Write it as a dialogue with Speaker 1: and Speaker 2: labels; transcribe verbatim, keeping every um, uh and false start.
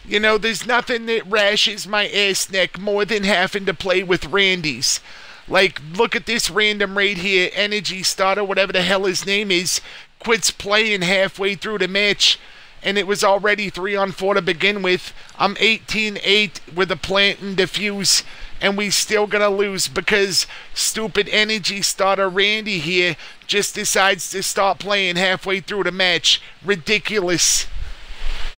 Speaker 1: You know, there's nothing that rashes my ass neck more than having to play with Randy's. Like, look at this random right here, Energy Starter, whatever the hell his name is, quits playing halfway through the match, and it was already three on four to begin with. I'm eighteen eight with a plant and diffuse, and we still gonna lose because stupid Energy Starter Randy here just decides to stop playing halfway through the match. Ridiculous.